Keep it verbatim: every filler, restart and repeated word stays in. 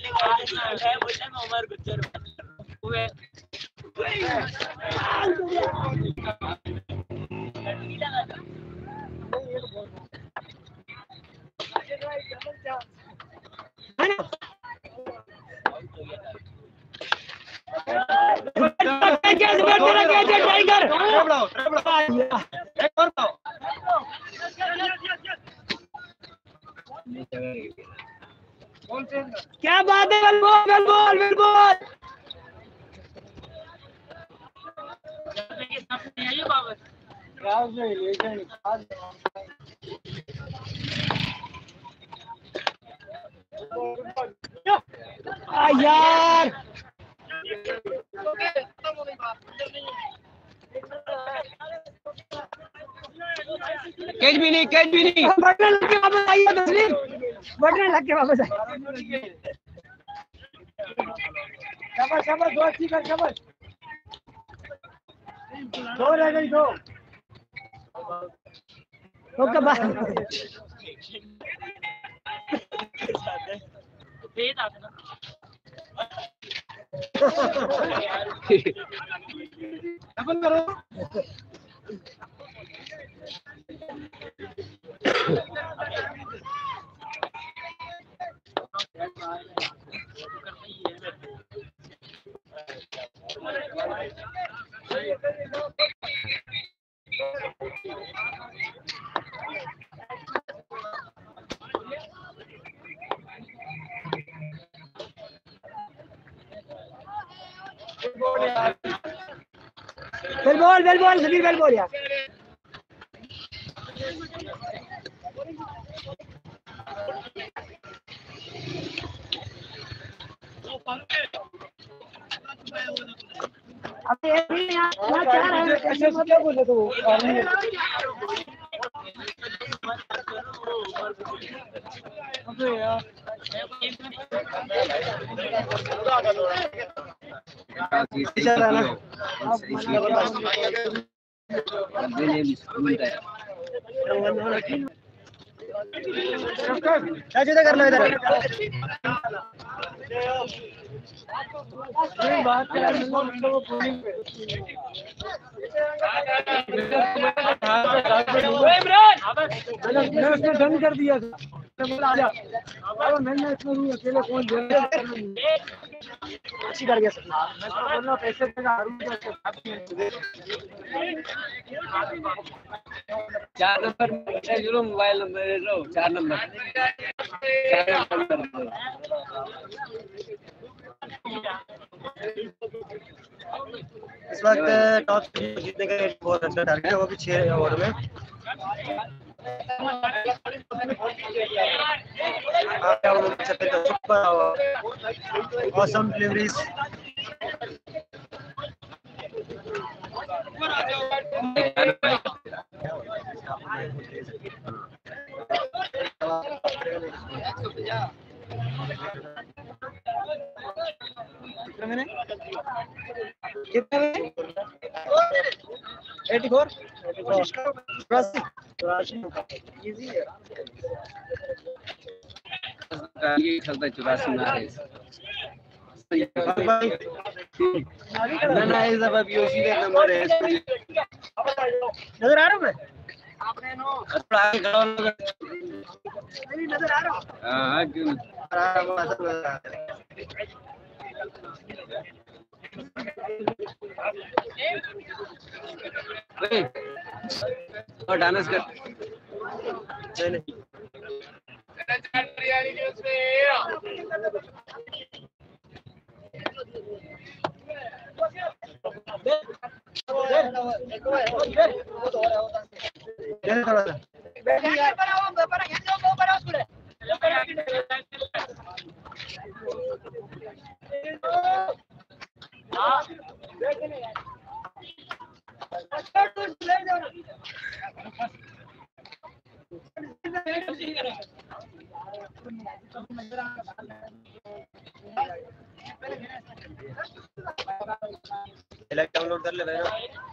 क्या बात है, बोल बोल बोल बोल बोल। यार कैच भी नहीं, कैच भी नहीं। बटन लग के वापस आइए तस्लीम, बटन लग के वापस आइए। शाबाश शाबाश, दो अच्छी कर, शाबाश। दो रह गई, दो। Okay bye. अपन करो। बेल बॉल, बेल बॉल, सभी बेल बॉल यार। अब ये भी यहाँ यहाँ चार है, कैसे क्या बोले तो अबे यार चल रहा ना। क्या चीज़ कर लो इधर। बात कर मैंने उसने डन कर दिया था। मैंने इसमें रूह अकेले कौन अच्छी कर गया। मैं तो बोल पैसे चार नंबर जरूर मोबाइल नंबर दे दो। चार नंबर इस वक्त टॉप जीतने का एक बहुत अच्छा टारगेट है, वो भी छह ओवर में। Awesome deliveries. कितने कितने एटी फोर कोशिश करो। इजी है ये खेलता चौरासी मारे। ना इस दफा बीओसी का नंबर है। नजर आ रहा हूं मैं? आपने नो थोड़ा आगे करो। नहीं नजर आ रहा हूं। हां क्यों आ रहा है। और डांस कर नहीं नहीं थोड़ा सा डाउनलोड कर ले भाई।